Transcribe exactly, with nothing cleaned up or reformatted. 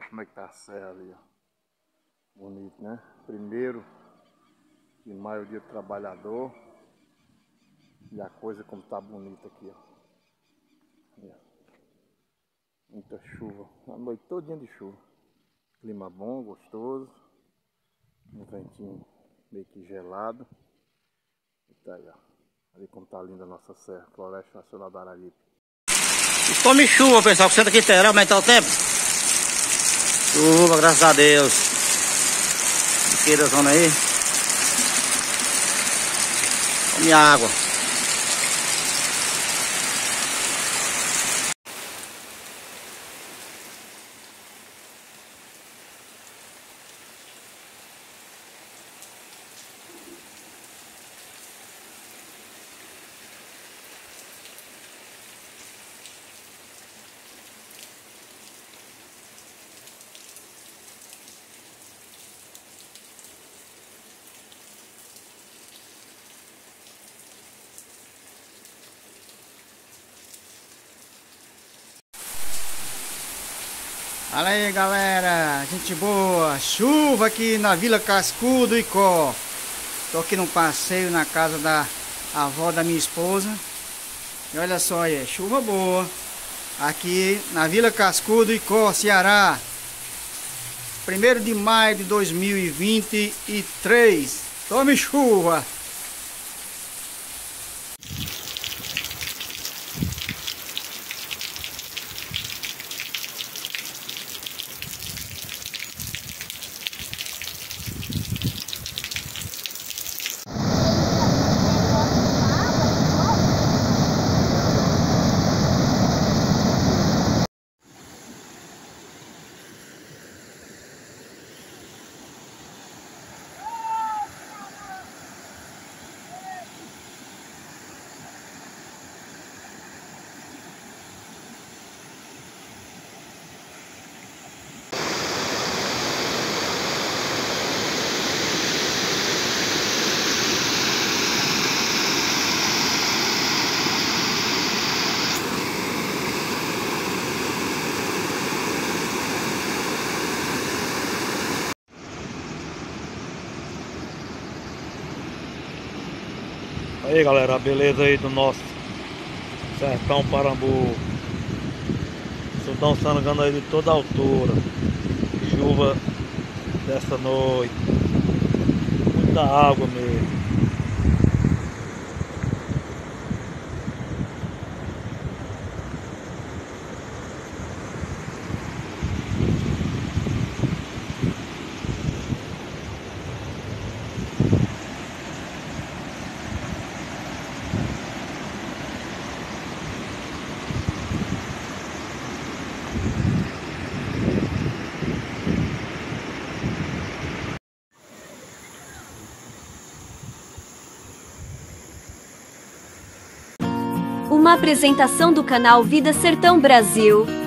Olha como é que tá a serra ali, ó. Bonito, né? Primeiro de maio, dia do trabalhador. E a coisa como tá bonita aqui, ó. Aí, ó. Muita chuva. A noite todinha de chuva. Clima bom, gostoso. Um ventinho meio que gelado. E tá aí, ó. Ali como tá linda a nossa serra. Floresta Nacional do Araripe. Tome chuva, pessoal, que senta aqui terá aumentar o tempo. Chuva, graças a Deus. Queira zona aí. Tome água. Olha aí, galera, gente boa, chuva aqui na Vila Cascudo do Icó. Tô aqui num passeio na casa da avó da minha esposa. E olha só aí, chuva boa aqui na Vila Cascudo do Icó, Ceará. primeiro de maio de dois mil e vinte e três. Tome chuva! Aí galera, a beleza aí do nosso sertão Parambu. Sultão Sanagando aí de toda altura. Chuva dessa noite. Muita água mesmo. Uma apresentação do canal Vida Sertão Brasil.